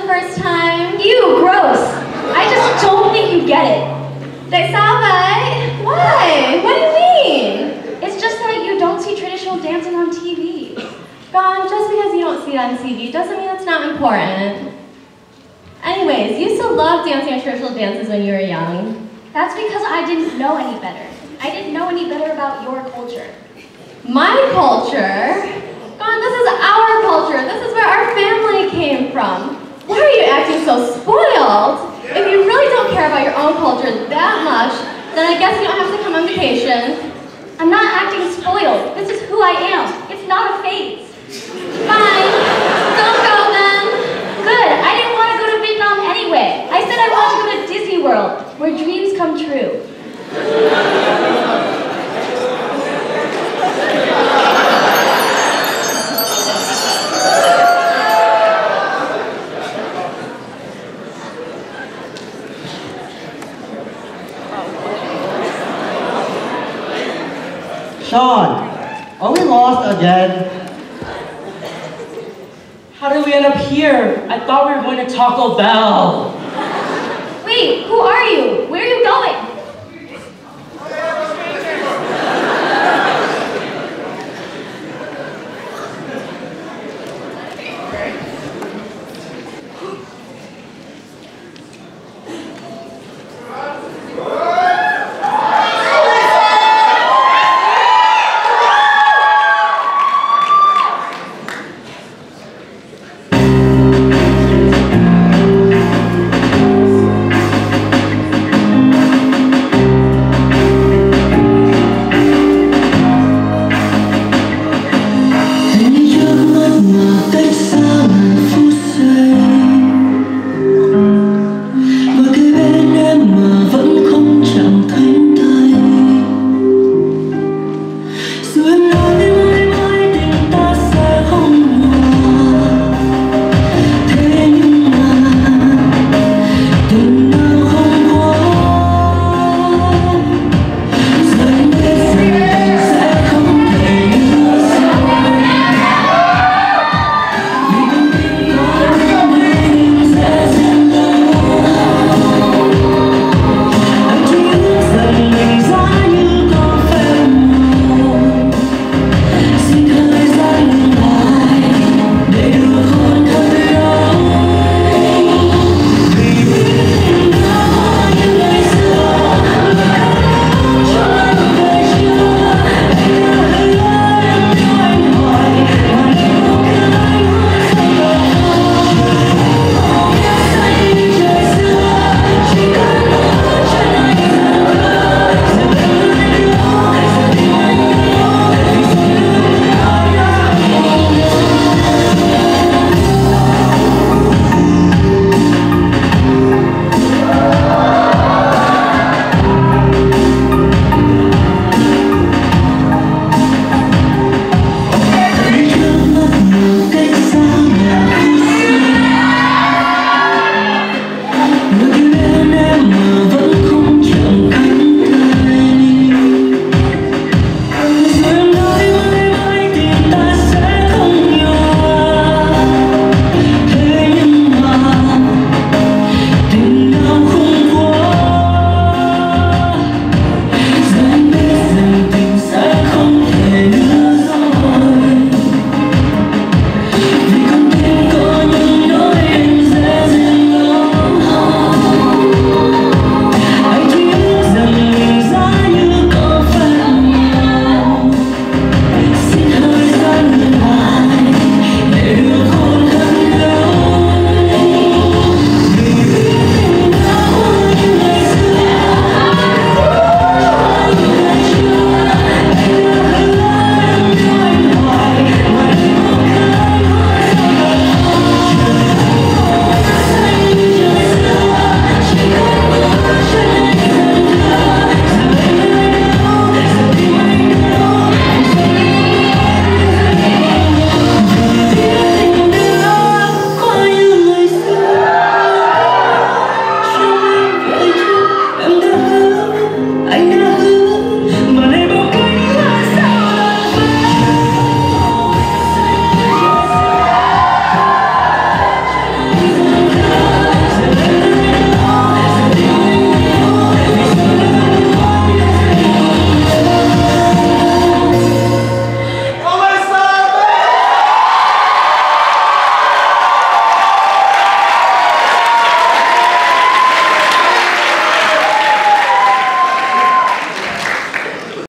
the first time. Ew, gross. I just don't think you get it. Why? What do you mean? It's just that you don't see traditional dancing on TV. Gone, just because you don't see it on TV doesn't mean it's not important. Anyways, you used to love dancing traditional dances when you were young. That's because I didn't know any better. I didn't know any better about your culture. My culture? Gone, this is our culture. This is where our family came from. Why are you acting so spoiled? If you really don't care about your own culture that much, then I guess you don't have to come on vacation. I'm not acting spoiled. This is who I am. It's not a phase. Fine. Don't go then. Good. I didn't want to go to Vietnam anyway. I said I wanted to go to Disney World, where dreams come true. Sean, are we lost again? How did we end up here? I thought we were going to Taco Bell. Wait, who are you? Where are you going?